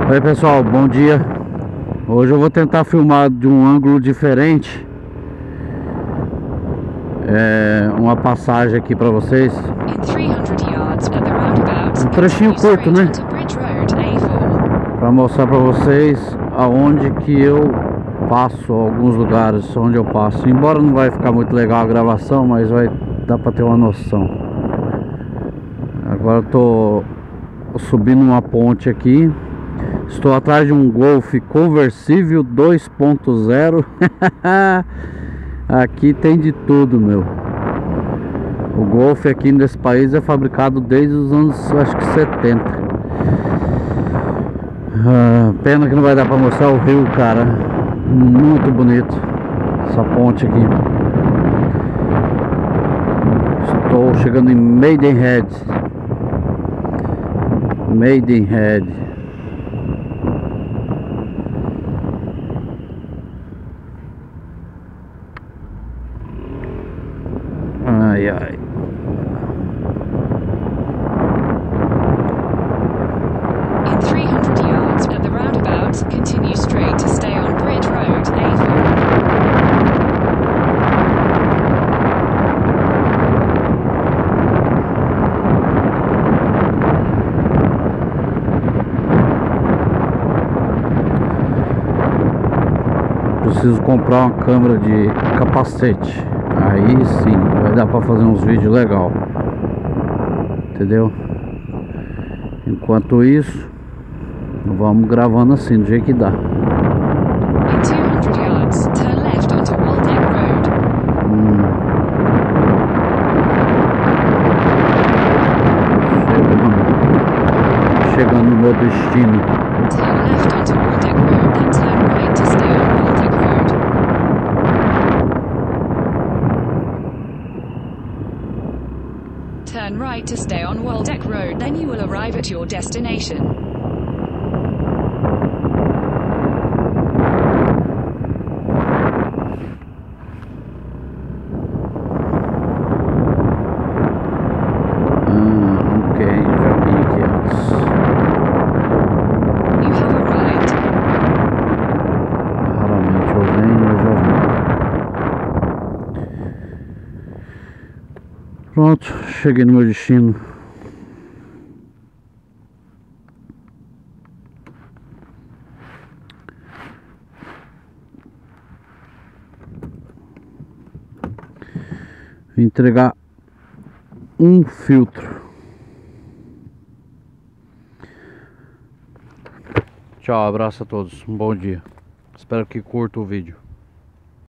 Oi pessoal, bom dia. Hoje eu vou tentar filmar de um ângulo diferente, uma passagem aqui pra vocês. Um trechinho curto, né? Pra mostrar pra vocês aonde que eu passo, alguns lugares onde eu passo. Embora não vai ficar muito legal a gravação, mas vai dar pra ter uma noção. Agora eu tô subindo uma ponte aqui. Estou atrás de um Golf conversível 2.0. Aqui tem de tudo, meu. O Golf aqui nesse país é fabricado desde os anos, acho que 70. Pena que não vai dar pra mostrar o rio, cara. Muito bonito essa ponte aqui. Estou chegando em Maidenhead. Maidenhead. Ai, ai. In 300 yards at the roundabout, continue straight to stay on Bridge Road, A4. Preciso comprar uma câmera de capacete. Aí sim, vai dar pra fazer uns vídeos legal. Entendeu? Enquanto isso, vamos gravando assim, do jeito que dá. In 200 yards, turn left onto Waldeck Road. Chegando no meu destino. Turn left onto Waldeck Road, then turn right to stay on Waldeck Road. Turn right to stay on Waldeck Road, then you will arrive at your destination. Ok, já vim aqui antes. You have arrived. Raramente eu venho, eu já vim. Pronto, cheguei no meu destino. Vim entregar um filtro. Tchau, abraço a todos, um bom dia. Espero que curta o vídeo.